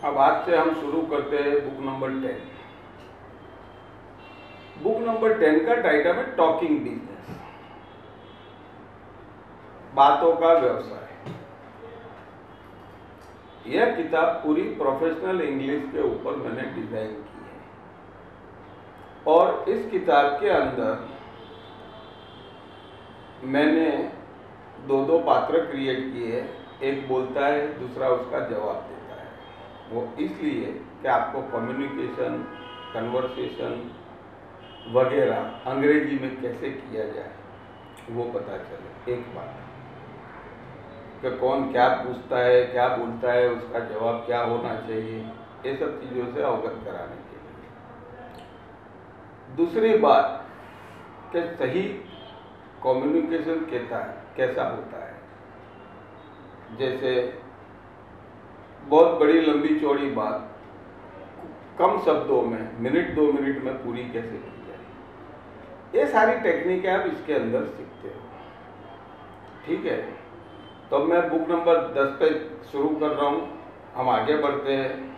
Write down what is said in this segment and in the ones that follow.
अब आज से हम शुरू करते हैं बुक नंबर 10। बुक नंबर 10 का टाइटल है टॉकिंग बिजनेस, बातों का व्यवसाय। यह किताब पूरी प्रोफेशनल इंग्लिश के ऊपर मैंने डिजाइन की है और इस किताब के अंदर मैंने दो पात्र क्रिएट किए हैं। एक बोलता है, दूसरा उसका जवाब देता है। वो इसलिए कि आपको कम्युनिकेशन, कन्वर्सेशन वगैरह अंग्रेजी में कैसे किया जाए वो पता चले। एक बात कि कौन क्या पूछता है, क्या बोलता है, उसका जवाब क्या होना चाहिए, ये सब चीज़ों से अवगत कराने के लिए। दूसरी बात कि सही कम्युनिकेशन कैसा होता है। जैसे बहुत बड़ी लंबी चौड़ी बात कम शब्दों में, मिनट 2 मिनट में पूरी कैसे की जाए, ये सारी टेक्निकें आप इसके अंदर सीखते हो। ठीक है, तो मैं बुक नंबर 10 पे शुरू कर रहा हूँ। हम आगे बढ़ते हैं।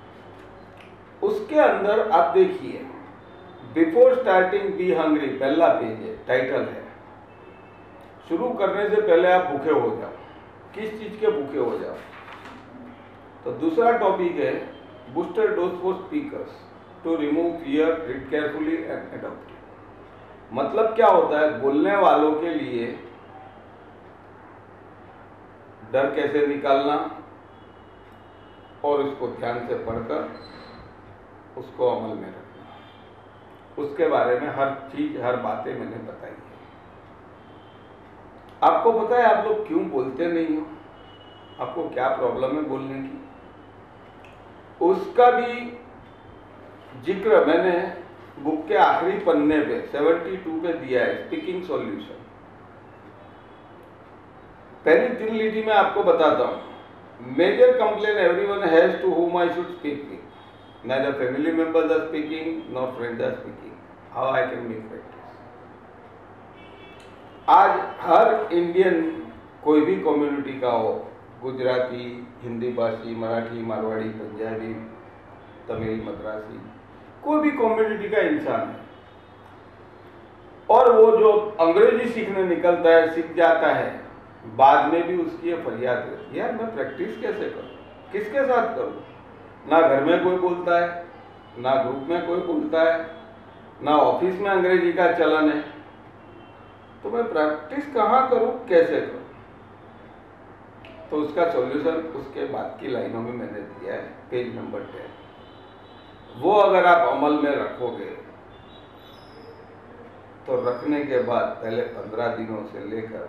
उसके अंदर आप देखिए, बिफोर स्टार्टिंग बी हंग्री पहला पेज है, टाइटल है। शुरू करने से पहले आप भूखे हो जाओ। किस चीज के भूखे हो जाओ? तो दूसरा टॉपिक है booster dose for speakers to remove fear, read carefully and adopt. मतलब क्या होता है, बोलने वालों के लिए डर कैसे निकालना और उसको ध्यान से पढ़कर उसको अमल में रखना। उसके बारे में हर चीज, हर बातें मैंने बताई है। आपको पता है आप लोग क्यों बोलते नहीं हो? आपको क्या प्रॉब्लम है बोलने की? उसका भी जिक्र मैंने बुक के आखिरी पन्ने पे 72 पे दिया है, स्पीकिंग सॉल्यूशन। पहली 3 लीटी में आपको बताता हूं। Major complain everyone has to whom I should speak with, neither family members are speaking nor friends are speaking, how I can make practice। आज हर इंडियन कोई भी कम्युनिटी का हो, गुजराती, हिंदी भाषी, मराठी, मारवाड़ी, पंजाबी, तमिल, मद्रासी, कोई भी कम्युनिटी का इंसान है और वो जो अंग्रेजी सीखने निकलता है, सीख जाता है, बाद में भी उसकी ये फरियाद रहती है, यार मैं प्रैक्टिस कैसे करूं, किसके साथ करूं? ना घर में कोई बोलता है, ना ग्रुप में कोई बोलता है, ना ऑफिस में अंग्रेजी का चलन है, तो मैं प्रैक्टिस कहाँ करूं, कैसे करूं? तो उसका सॉल्यूशन उसके बाद की लाइनों में मैंने दिया है, पेज नंबर 10। वो अगर आप अमल में रखोगे तो रखने के बाद पहले 15 दिनों से लेकर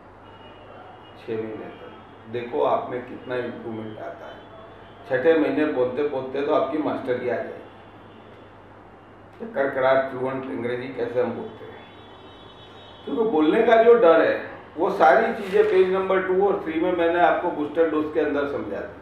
6 महीने तक देखो आप में कितना इम्प्रूवमेंट आता है। 6ठे महीने बोलते बोलते तो आपकी मास्टरी आ जाएगी। कड़कड़ाहट फ्लुएंट अंग्रेजी कैसे हम बोलते हैं, क्योंकि बोलने का जो डर है वो सारी चीजें पेज नंबर 2 और 3 में मैंने आपको बूस्टर डोज के अंदर समझा दी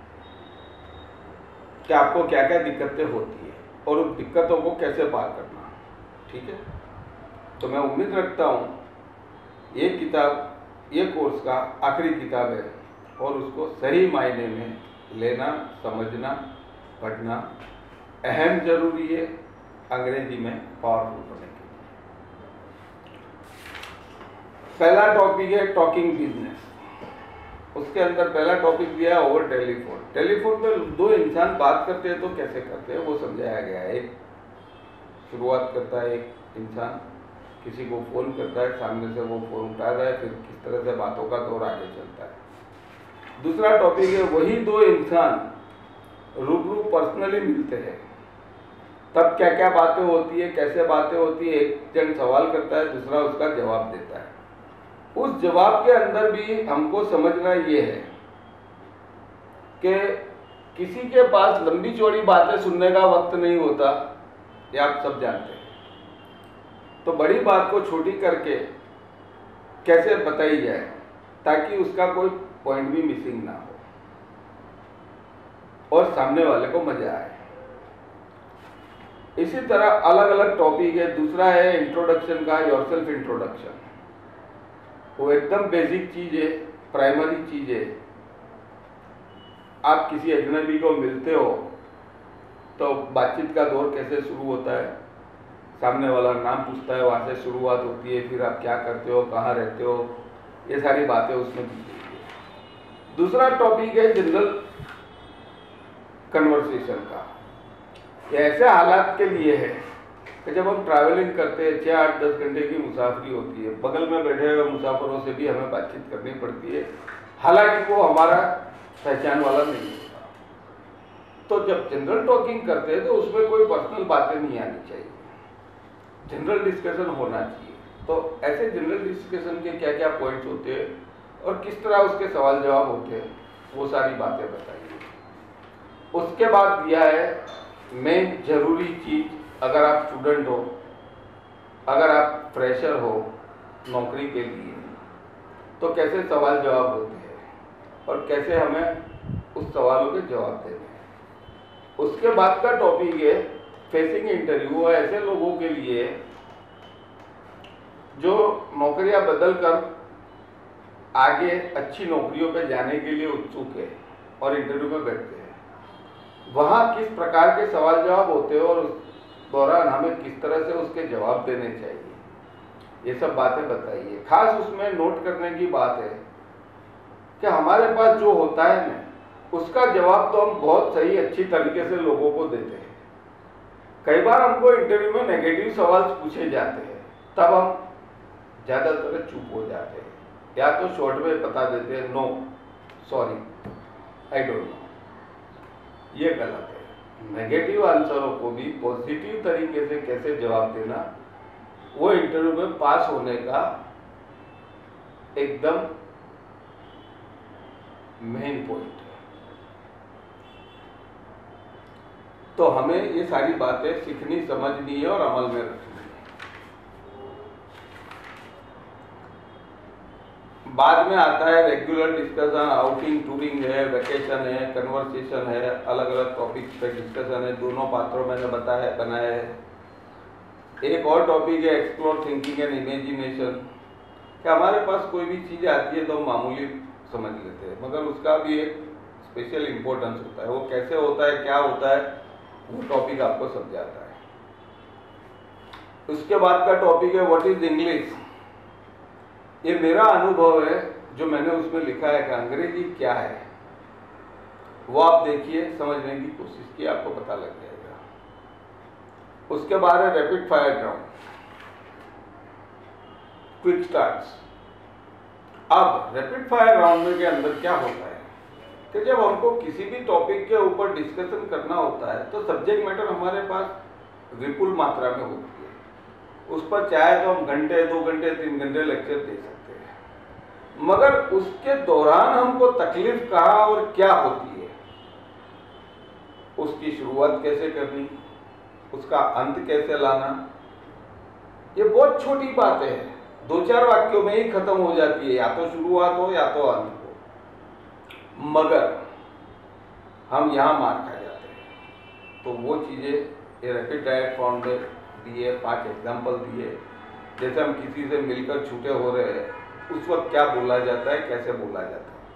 कि आपको क्या क्या दिक्कतें होती है और उन दिक्कतों को कैसे पार करना। ठीक है, तो मैं उम्मीद रखता हूँ ये किताब, ये कोर्स का आखिरी किताब है और उसको सही मायने में लेना, समझना, पढ़ना अहम जरूरी है अंग्रेजी में पावरफुल होने के लिए। पहला टॉपिक है टॉकिंग बिजनेस। उसके अंदर पहला टॉपिक दिया है ओवर टेलीफोन। टेलीफोन पे 2 इंसान बात करते हैं तो कैसे करते हैं वो समझाया गया है। एक शुरुआत करता है, एक इंसान किसी को फोन करता है, सामने से वो फोन उठाता है, फिर किस तरह से बातों का दौर आगे चलता है। दूसरा टॉपिक है वही 2 इंसान रूबरू पर्सनली मिलते हैं, तब क्या क्या बातें होती है, कैसे बातें होती है। एक जन सवाल करता है, दूसरा उसका जवाब देता है। उस जवाब के अंदर भी हमको समझना ये है कि किसी के पास लंबी चौड़ी बातें सुनने का वक्त नहीं होता, ये आप सब जानते हैं। तो बड़ी बात को छोटी करके कैसे बताई जाए ताकि उसका कोई पॉइंट भी मिसिंग ना हो और सामने वाले को मजा आए। इसी तरह अलग अलग टॉपिक है। दूसरा है इंट्रोडक्शन का, योरसेल्फ इंट्रोडक्शन। वो एकदम बेसिक चीज है, प्राइमरी चीज है। आप किसी अजनबी को मिलते हो तो बातचीत का दौर कैसे शुरू होता है, सामने वाला नाम पूछता है, वहाँ से शुरुआत होती है, फिर आप क्या करते हो, कहाँ रहते हो, ये सारी बातें उसमें दी गई है। दूसरा टॉपिक है जनरल कन्वर्सेशन का। ये ऐसे हालात के लिए है कि जब हम ट्रैवलिंग करते हैं, 6, 8, 10 घंटे की मुसाफरी होती है, बगल में बैठे हुए मुसाफिरों से भी हमें बातचीत करनी पड़ती है, हालांकि वो हमारा पहचान वाला नहीं होता। तो जब जनरल टॉकिंग करते हैं तो उसमें कोई पर्सनल बातें नहीं आनी चाहिए, जनरल डिस्कशन होना चाहिए। तो ऐसे जनरल डिस्कशन के क्या क्या पॉइंट्स होते हैं और किस तरह उसके सवाल जवाब होते हैं, वो सारी बातें बताइए। उसके बाद दिया है मेन जरूरी चीज, अगर आप स्टूडेंट हो, अगर आप फ्रेशर हो नौकरी के लिए, तो कैसे सवाल जवाब होते हैं और कैसे हमें उस सवालों के जवाब देने हैं। उसके बाद का टॉपिक है फेसिंग इंटरव्यू, ऐसे लोगों के लिए जो नौकरियां बदल कर आगे अच्छी नौकरियों पे जाने के लिए उत्सुक है और इंटरव्यू में बैठते हैं, वहाँ किस प्रकार के सवाल जवाब होते हैं और उस दौरान हमें किस तरह से उसके जवाब देने चाहिए, ये सब बातें बताइए। खास उसमें नोट करने की बात है कि हमारे पास जो होता है ना, उसका जवाब तो हम बहुत सही अच्छी तरीके से लोगों को देते हैं। कई बार हमको इंटरव्यू में नेगेटिव सवाल पूछे जाते हैं, तब हम ज़्यादातर चुप हो जाते हैं, या तो शॉर्ट में बता देते हैं no sorry I don't know. ये गलत है। नेगेटिव आंसरों को भी पॉजिटिव तरीके से कैसे जवाब देना, वो इंटरव्यू में पास होने का एकदम मेन पॉइंट है। तो हमें ये सारी बातें सीखनी, समझनी है और अमल में रखनी है। बाद में आता है रेगुलर डिस्कशन, आउटिंग, टूरिंग है, वेकेशन है, कन्वर्सेशन है, अलग अलग टॉपिक्स पे डिस्कशन है। दोनों पात्रों मैंने बनाया है। एक और टॉपिक है एक्सप्लोर थिंकिंग एंड इमेजिनेशन, कि हमारे पास कोई भी चीज़ आती है तो हम मामूली समझ लेते हैं, मगर उसका भी एक स्पेशल इम्पोर्टेंस होता है। वो कैसे होता है, क्या होता है, वो टॉपिक आपको समझाता है। उसके बाद का टॉपिक है व्हाट इज इंग्लिश। ये मेरा अनुभव है जो मैंने उसमें लिखा है कि अंग्रेजी क्या है, वो आप देखिए, समझने की कोशिश की, आपको पता लग जाएगा। उसके बाद है rapid fire round, quick starts. अब रैपिड फायर राउंड के अंदर क्या होता है कि जब हमको किसी भी टॉपिक के ऊपर डिस्कशन करना होता है तो सब्जेक्ट मैटर हमारे पास विपुल मात्रा में होती है। उस पर चाहे तो हम घंटे, 2 घंटे, 3 घंटे लेक्चर दे सकते हैं, मगर उसके दौरान हमको तकलीफ कहाँ और क्या होती है, उसकी शुरुआत कैसे करनी, उसका अंत कैसे लाना, ये बहुत छोटी बातें हैं, 2-4 वाक्यों में ही खत्म हो जाती है, या तो शुरुआत हो या तो अंत हो, मगर हम यहाँ मार खा जाते हैं। तो वो चीज़ें ये रैपिड फायर राउंड में दिए, 5 एग्जाम्पल दिए। जैसे हम किसी से मिलकर छूटे हो रहे हैं, उस वक्त क्या बोला जाता है, कैसे बोला जाता है।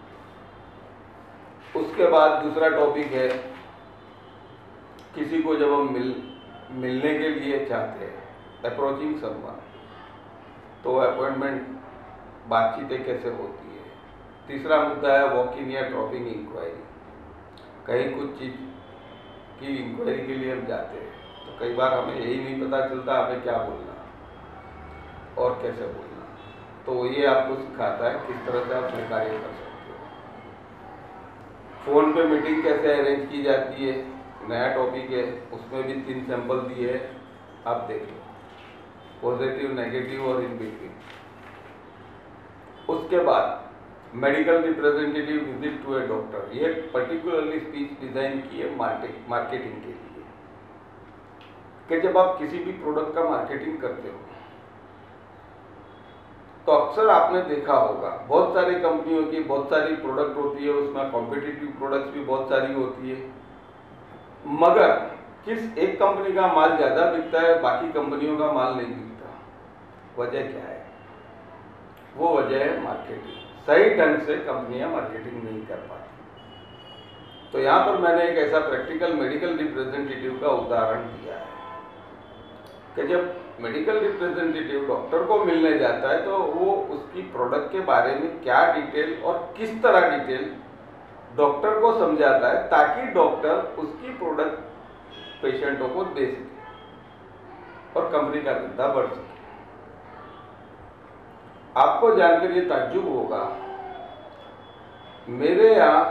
उसके बाद दूसरा टॉपिक है किसी को जब हम मिलने के लिए चाहते हैं, अप्रोचिंग समवन, तो अपॉइंटमेंट, बातचीतें कैसे होती है। तीसरा मुद्दा है वॉक इन या ड्रॉपिंग इंक्वायरी, कहीं कुछ चीज़ की इंक्वायरी के लिए हम जाते हैं तो कई बार हमें यही नहीं पता चलता हमें क्या बोलना और कैसे बोलना, तो ये आपको सिखाता है किस तरह से आप कार्य कर सकते हो। फ़ोन पे मीटिंग कैसे अरेंज की जाती है, नया टॉपिक है, उसमें भी 3 सैंपल दिए हैं, आप देख लो, पॉजिटिव, नेगेटिव और इन बिटवीन। उसके बाद medical representative visit to a doctor, ये पर्टिकुलरली स्पीच डिजाइन की है मार्केटिंग के लिए, कि जब आप किसी भी प्रोडक्ट का मार्केटिंग करते हो तो अक्सर आपने देखा होगा बहुत सारी कंपनियों की बहुत सारी प्रोडक्ट होती है, उसमें कॉम्पिटिटिव प्रोडक्ट्स भी बहुत सारी होती है, मगर किस एक कंपनी का माल ज़्यादा बिकता है, बाकी कंपनियों का माल नहीं बिकता। वजह क्या है? वो वजह है मार्केटिंग। सही ढंग से कंपनियां मार्केटिंग नहीं कर पाती। तो यहाँ पर मैंने एक ऐसा प्रैक्टिकल मेडिकल रिप्रेजेंटेटिव का उदाहरण दिया है कि जब मेडिकल रिप्रेजेंटेटिव डॉक्टर को मिलने जाता है तो वो उसकी प्रोडक्ट के बारे में क्या डिटेल और किस तरह डिटेल डॉक्टर को समझाता है ताकि डॉक्टर उसकी प्रोडक्ट पेशेंटों को दे सके और कंपनी का धंधा बढ़ सके। आपको जानकर ये ताज्जुब होगा, मेरे यहाँ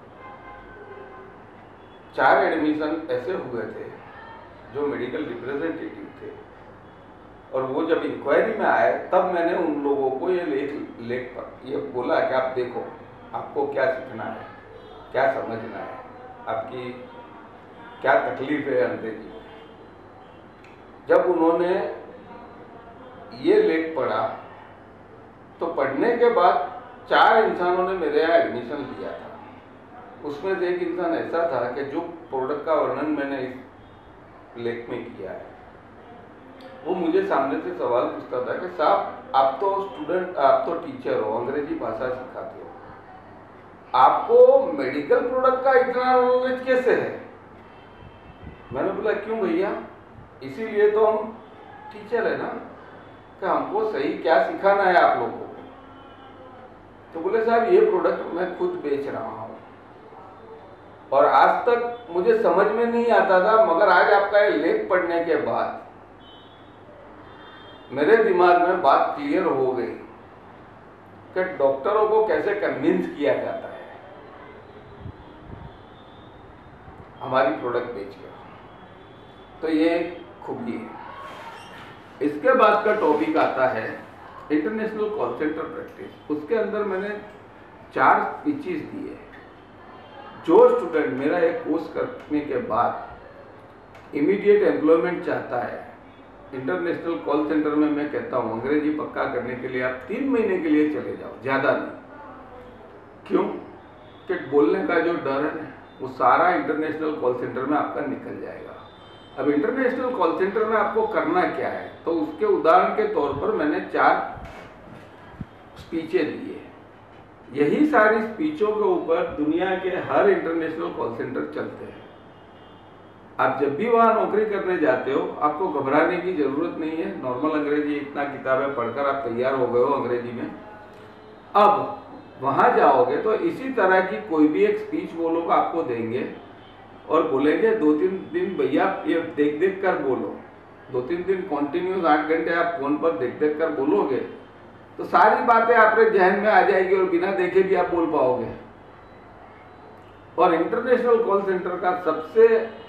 4 एडमिशन ऐसे हुए थे जो मेडिकल रिप्रेजेंटेटिव थे, और वो जब इंक्वायरी में आए तब मैंने उन लोगों को ये बोला कि आप देखो, आपको क्या सीखना है, क्या समझना है, आपकी क्या तकलीफ है अंग्रेजी में। जब उन्होंने ये लेख पढ़ा तो पढ़ने के बाद 4 इंसानों ने मेरे यहाँ एडमिशन लिया था। उसमें से एक इंसान ऐसा था कि जो प्रोडक्ट का वर्णन मैंने इस लेख में किया है, वो मुझे सामने से सवाल पूछता था कि साहब आप तो स्टूडेंट, आप तो टीचर हो, अंग्रेजी भाषा सिखाते हो, आपको मेडिकल प्रोडक्ट का इतना नॉलेज कैसे है? मैंने बोला क्यों भैया, इसीलिए तो हम टीचर है ना, कि हमको सही क्या सिखाना है आप लोगों को। तो बोले साहब ये प्रोडक्ट मैं खुद बेच रहा हूँ और आज तक मुझे समझ में नहीं आता था, मगर आज आपका ये लेख पढ़ने के बाद मेरे दिमाग में बात क्लियर हो गई कि डॉक्टरों को कैसे कन्विंस किया जाता है हमारी प्रोडक्ट बेचकर। तो ये खूबी है। इसके बाद का टॉपिक आता है इंटरनेशनल कॉल सेंटर प्रैक्टिस। उसके अंदर मैंने 4 स्पीचेस दिए। जो स्टूडेंट मेरा एक कोर्स करने के बाद इमीडिएट एम्प्लॉयमेंट चाहता है, इंटरनेशनल कॉल सेंटर में मैं कहता हूँ अंग्रेजी पक्का करने के लिए आप 3 महीने के लिए चले जाओ, ज़्यादा नहीं। क्यों कि बोलने का जो डर है वो सारा इंटरनेशनल कॉल सेंटर में आपका निकल जाएगा। अब इंटरनेशनल कॉल सेंटर में आपको करना क्या है, तो उसके उदाहरण के तौर पर मैंने 4 स्पीचें दी है। यही सारी स्पीचों के ऊपर दुनिया के हर इंटरनेशनल कॉल सेंटर चलते हैं। आप जब भी वहां नौकरी करने जाते हो आपको घबराने की जरूरत नहीं है। नॉर्मल अंग्रेजी इतना किताबें पढ़कर आप तैयार हो गए हो अंग्रेजी में। अब वहां जाओगे तो इसी तरह की कोई भी एक स्पीच वो लोग आपको देंगे और बोलेंगे 2-3 दिन भैया ये देख देख कर बोलो। 2-3 दिन कॉन्टिन्यूस 8 घंटे आप फोन पर देख देख कर बोलोगे तो सारी बातें आपके जहन में आ जाएगी और बिना देखे भी आप बोल पाओगे। और इंटरनेशनल कॉल सेंटर का सबसे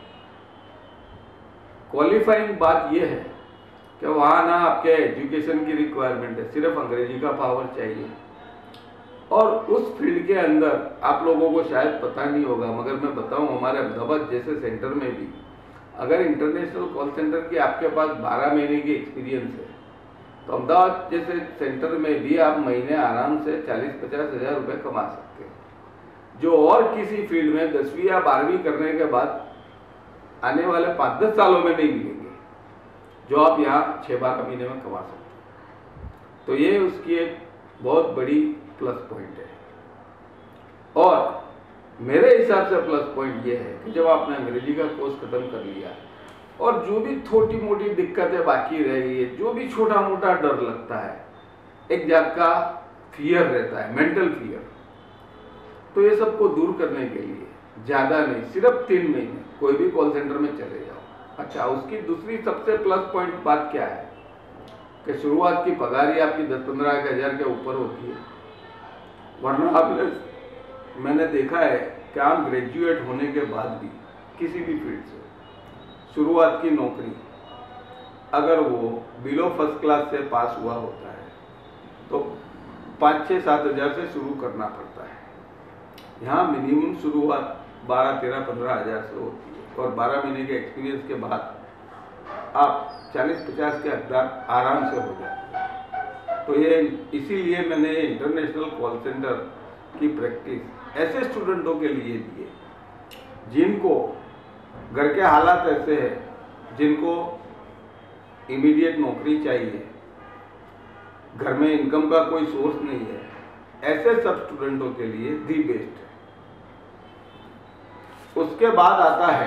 क्वालिफाइंग बात यह है कि वहाँ ना आपके एजुकेशन की रिक्वायरमेंट है, सिर्फ अंग्रेजी का पावर चाहिए। और उस फील्ड के अंदर आप लोगों को शायद पता नहीं होगा, मगर मैं बताऊं हमारे अहमदाबाद जैसे सेंटर में भी अगर इंटरनेशनल कॉल सेंटर की आपके पास 12 महीने की एक्सपीरियंस है तो अहमदाबाद जैसे सेंटर में भी आप महीने आराम से 40-50 हज़ार रुपये कमा सकते हैं, जो और किसी फील्ड में 10वीं या 12वीं करने के बाद आने वाले 5-10 सालों में नहीं मिलेंगे, जो आप यहाँ 6-12 महीने में कमा सकते हैं। तो ये उसकी एक बहुत बड़ी प्लस पॉइंट है। और मेरे हिसाब से प्लस पॉइंट ये है कि जब आपने अंग्रेजी का कोर्स खत्म कर लिया और जो भी छोटी मोटी दिक्कतें बाकी रह गई है, जो भी छोटा मोटा डर लगता है, एक जात का फियर रहता है, मेंटल फियर, तो ये सबको दूर करने के लिए ज़्यादा नहीं, सिर्फ 3 महीने कोई भी कॉल सेंटर में चले जाओ। अच्छा, उसकी दूसरी सबसे प्लस पॉइंट बात क्या है कि शुरुआत की पगार ही आपकी 10-15 हज़ार के ऊपर होती है। वरना आपने मैंने देखा है कि आप ग्रेजुएट होने के बाद भी किसी भी फील्ड से शुरुआत की नौकरी अगर वो बिलो फर्स्ट क्लास से पास हुआ होता है तो 5-6-7 हज़ार से शुरू करना पड़ता है। यहाँ मिनिमम शुरुआत 12-13-15 हज़ार से होती है और 12 महीने के एक्सपीरियंस के बाद आप 40-50 के हकदार आराम से हो जाते हैं। तो ये इसीलिए मैंने इंटरनेशनल कॉल सेंटर की प्रैक्टिस ऐसे स्टूडेंटों के लिए दी है जिनको घर के हालात ऐसे हैं, जिनको इमीडिएट नौकरी चाहिए, घर में इनकम का कोई सोर्स नहीं है, ऐसे सब स्टूडेंटों के लिए दी बेस्ट है। उसके बाद आता है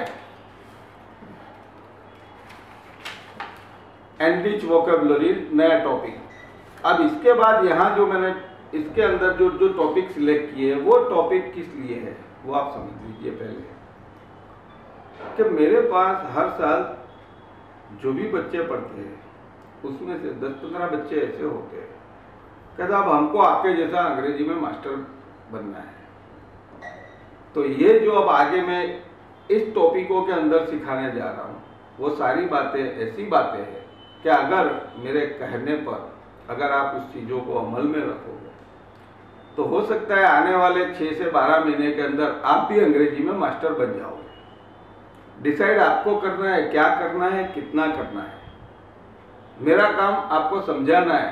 एनरिच वोकेबुलरी, नया टॉपिक। अब इसके बाद यहाँ जो मैंने इसके अंदर जो जो टॉपिक सिलेक्ट किए वो टॉपिक किस लिए है वो आप समझ लीजिए पहले, कि मेरे पास हर साल जो भी बच्चे पढ़ते हैं उसमें से 10-15 बच्चे ऐसे होते हैं कि साहब हमको आपके जैसा अंग्रेजी में मास्टर बनना है। तो ये जो अब आगे मैं इस टॉपिकों के अंदर सिखाने जा रहा हूँ वो सारी बातें ऐसी बातें हैं कि अगर मेरे कहने पर अगर आप उस चीज़ों को अमल में रखोगे तो हो सकता है आने वाले 6 से 12 महीने के अंदर आप भी अंग्रेजी में मास्टर बन जाओगे। डिसाइड आपको करना है, क्या करना है, कितना करना है। मेरा काम आपको समझाना है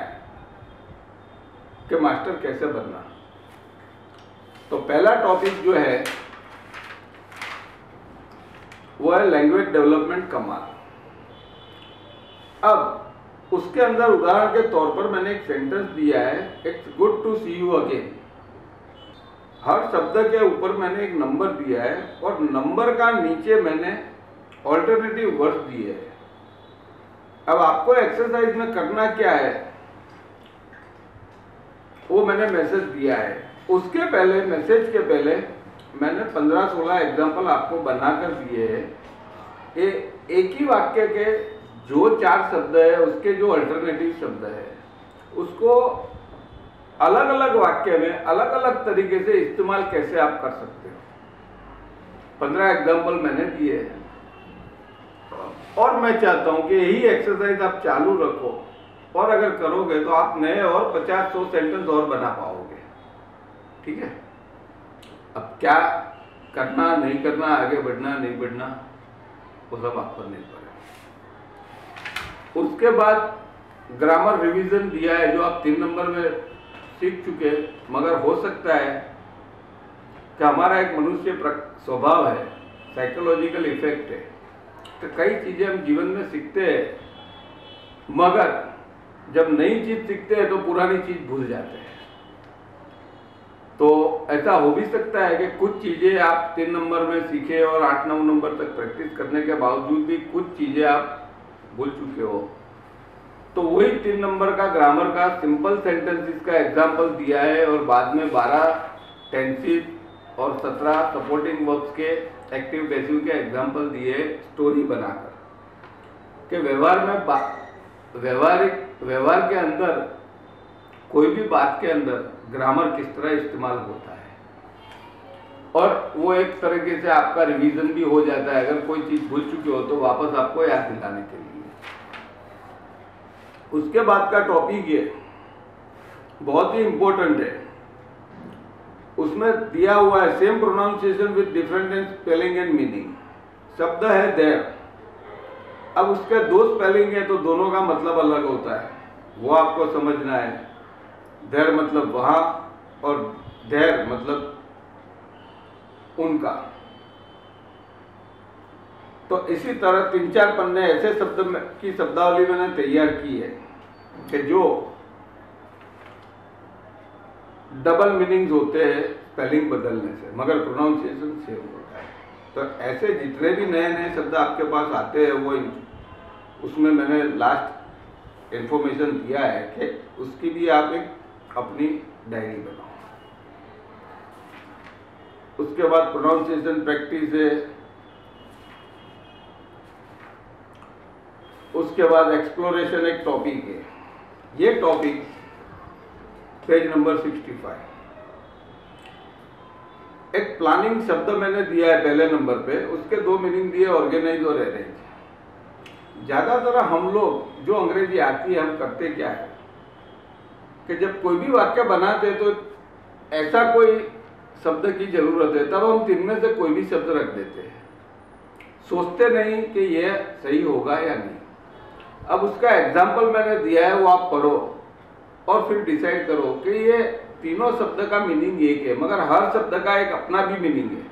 कि मास्टर कैसे बनना। तो पहला टॉपिक जो है वो है लैंग्वेज डेवलपमेंट कमाल। अब उसके अंदर उदाहरण के तौर पर मैंने एक सेंटेंस दिया है, it's good to see you again. हर शब्द के ऊपर मैंने एक नंबर दिया है और नंबर का नीचे मैंने ऑल्टरनेटिव वर्ड्स दिए हैं। अब आपको एक्सरसाइज में करना क्या है वो मैंने मैसेज दिया है। उसके पहले, मैसेज के पहले मैंने 15-16 एग्जाम्पल आपको बनाकर दिए हैं। एक ही वाक्य के जो 4 शब्द है उसके जो अल्टरनेटिव शब्द है उसको अलग अलग वाक्य में अलग अलग तरीके से इस्तेमाल कैसे आप कर सकते हो। 15 एग्जाम्पल मैंने दिए हैं और मैं चाहता हूं कि यही एक्सरसाइज आप चालू रखो और अगर करोगे तो आप नए और 50-100 सेंटेंस और बना पाओगे। ठीक है, अब क्या करना नहीं करना, आगे बढ़ना नहीं बढ़ना, वो सब आप पर निर्भर है। उसके बाद ग्रामर रिवीजन दिया है जो आप 3 नंबर में सीख चुके, मगर हो सकता है कि हमारा एक मनुष्य स्वभाव है, साइकोलॉजिकल इफेक्ट है, तो कई चीजें हम जीवन में सीखते हैं मगर जब नई चीज सीखते हैं तो पुरानी चीज भूल जाते हैं। तो ऐसा हो भी सकता है कि कुछ चीजें आप 3 नंबर में सीखे और 8-9 नंबर तक प्रैक्टिस करने के बावजूद भी कुछ चीजें आप भूल चुके हो। तो वही 3 नंबर का ग्रामर का सिंपल सेंटेंसेस का एग्जाम्पल दिया है और बाद में 12 टेंसेस और 17 सपोर्टिंग वर्ब्स के एक्टिव पैसिव के एग्जाम्पल दिए स्टोरी बनाकर कि व्यवहार के अंदर कोई भी बात के अंदर ग्रामर किस तरह इस्तेमाल होता है और वो एक तरीके से आपका रिवीजन भी हो जाता है। अगर कोई चीज भूल चुके हो तो वापस आपको याद दिलाने के लिए। उसके बाद का टॉपिक ये बहुत ही इंपॉर्टेंट है, उसमें दिया हुआ है same pronunciation with different in spelling and meaning. शब्द है देयर, अब उसके 2 स्पेलिंग है तो दोनों का मतलब अलग होता है, वो आपको समझना है। देयर मतलब वहां और देयर मतलब उनका। तो इसी तरह 3-4 पन्ने ऐसे शब्द की शब्दावली मैंने तैयार की है कि जो डबल मीनिंग्स होते हैं स्पेलिंग बदलने से, मगर प्रोनाउंसिएशन सेम होता है। तो ऐसे जितने भी नए नए शब्द आपके पास आते हैं वो उसमें मैंने लास्ट इंफॉर्मेशन दिया है कि उसकी भी आप एक अपनी डायरी बनाओ। उसके बाद प्रोनाउंसिएशन प्रैक्टिस है, उसके बाद एक्सप्लोरेशन एक टॉपिक है। ये टॉपिक पेज नंबर 65। एक प्लानिंग शब्द मैंने दिया है पहले नंबर पे, उसके 2 मीनिंग दिए ऑर्गेनाइज और अरेंज। ज्यादातर हम लोग जो अंग्रेजी आती है हम करते क्या है कि जब कोई भी वाक्य बनाते तो ऐसा कोई शब्द की जरूरत है तब हम 3 में से कोई भी शब्द रख देते हैं, सोचते नहीं कि यह सही होगा या नहीं। अब उसका एग्जाम्पल मैंने दिया है वो आप पढ़ो और फिर डिसाइड करो कि ये तीनों शब्द का मीनिंग एक है मगर हर शब्द का एक अपना भी मीनिंग है।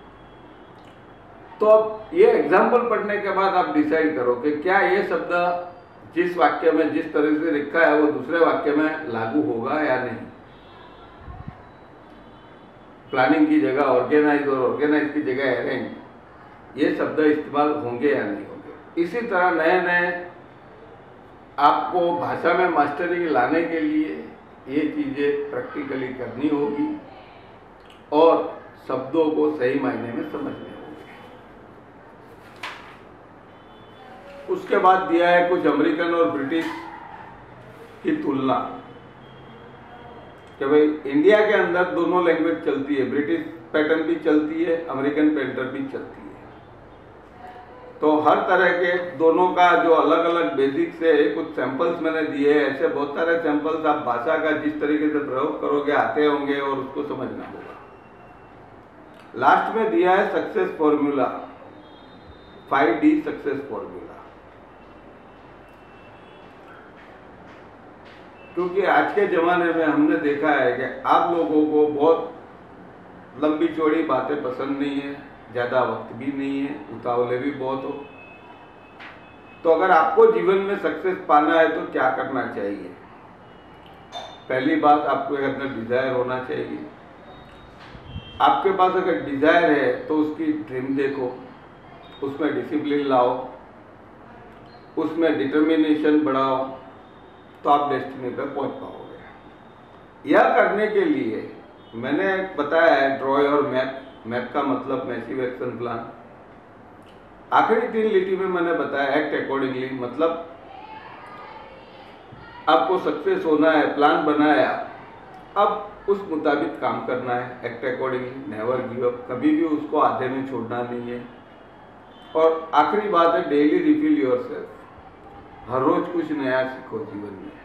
तो अब ये एग्जाम्पल पढ़ने के बाद आप डिसाइड करो कि क्या ये शब्द जिस वाक्य में जिस तरह से लिखा है वो दूसरे वाक्य में लागू होगा या नहीं। प्लानिंग की जगह ऑर्गेनाइज और ऑर्गेनाइज की जगह अरेंज, ये शब्द इस्तेमाल होंगे या नहीं होंगे। इसी तरह नए नए आपको भाषा में मास्टरी लाने के लिए ये चीज़ें प्रैक्टिकली करनी होगी और शब्दों को सही मायने में समझने होंगे। उसके बाद दिया है कुछ अमेरिकन और ब्रिटिश की तुलना, कि भाई इंडिया के अंदर दोनों लैंग्वेज चलती है, ब्रिटिश पैटर्न भी चलती है, अमेरिकन पैटर्न भी चलती है। तो हर तरह के दोनों का जो अलग अलग बेसिक्स है, कुछ सैंपल्स मैंने दिए हैं। ऐसे बहुत सारे सैंपल्स आप भाषा का जिस तरीके से प्रयोग करोगे आते होंगे और उसको समझना होगा। लास्ट में दिया है success formula, 5D success formula. क्योंकि आज के ज़माने में हमने देखा है कि आप लोगों को बहुत लंबी चौड़ी बातें पसंद नहीं है, ज़्यादा वक्त भी नहीं है, उतावले भी बहुत हो। तो अगर आपको जीवन में सक्सेस पाना है तो क्या करना चाहिए? पहली बात, आपके अंदर डिज़ायर होना चाहिए। आपके पास अगर डिज़ायर है तो उसकी ड्रीम देखो, उसमें डिसिप्लिन लाओ, उसमें डिटर्मिनेशन बढ़ाओ, तो आप डेस्टिनी पर पहुंच पाओगे। यह करने के लिए मैंने बताया है ड्रॉ योर मैप। मैप का मतलब मैसिव एक्शन प्लान। आखिरी 3 लिटी में मैंने बताया एक्ट अकॉर्डिंगली, मतलब आपको सक्सेस होना है, प्लान बनाया, अब उस मुताबिक काम करना है। Act accordingly, never give up, कभी भी उसको आधे में छोड़ना नहीं है। और आखिरी बात है डेली रिफिल योरसेल्फ, हर रोज कुछ नया सीखो जीवन में।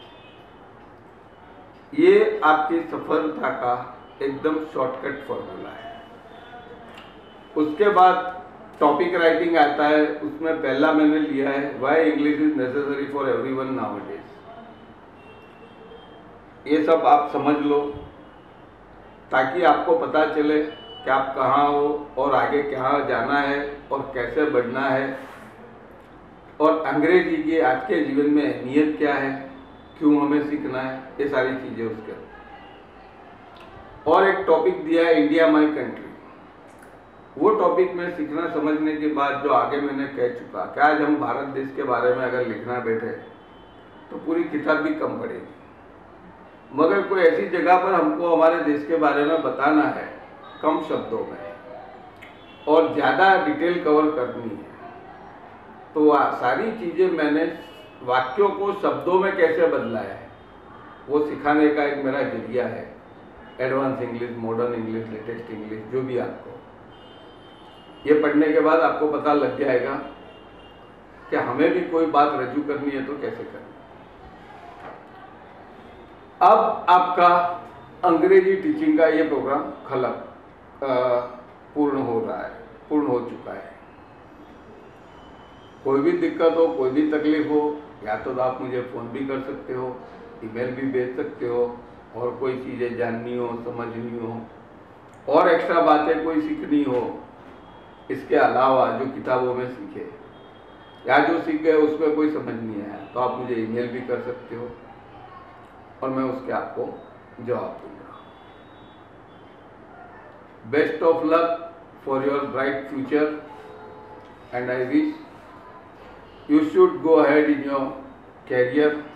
ये आपकी सफलता का एकदम शॉर्टकट फॉर्मूला है। उसके बाद टॉपिक राइटिंग आता है, उसमें पहला मैंने लिया है why English is necessary for everyone nowadays. ये सब आप समझ लो ताकि आपको पता चले कि आप कहाँ हो और आगे कहाँ जाना है और कैसे बढ़ना है, और अंग्रेजी की आज के जीवन में अहमियत क्या है, क्यों हमें सीखना है, ये सारी चीज़ें उसके। और एक टॉपिक दिया है इंडिया माई कंट्री। वो टॉपिक में सीखना समझने के बाद जो आगे मैंने कह चुका कि आज हम भारत देश के बारे में अगर लिखना बैठे तो पूरी किताब भी कम पड़ेगी। मगर कोई ऐसी जगह पर हमको हमारे देश के बारे में बताना है कम शब्दों में और ज़्यादा डिटेल कवर करनी है, तो सारी चीज़ें मैंने वाक्यों को शब्दों में कैसे बदला है वो सिखाने का एक मेरा जरिया है। Advance English, modern English, latest English, जो भी आपको ये पढ़ने के बाद आपको पता लग जाएगा कि हमें भी कोई बात रजू करनी है तो कैसे करनी। अब आपका अंग्रेजी टीचिंग का ये प्रोग्राम पूर्ण हो चुका है। कोई भी दिक्कत हो, कोई भी तकलीफ हो, या तो आप मुझे फ़ोन भी कर सकते हो, ईमेल भी भेज सकते हो, और कोई चीज़ें जाननी हो, समझनी हो, और एक्स्ट्रा बातें कोई सीखनी हो इसके अलावा जो किताबों में सीखे या जो सीख गए उसमें कोई समझ नहीं आया, तो आप मुझे ईमेल भी कर सकते हो और मैं उसके आपको जवाब दूंगा। Best of luck for your bright future and I wish you should go ahead in your career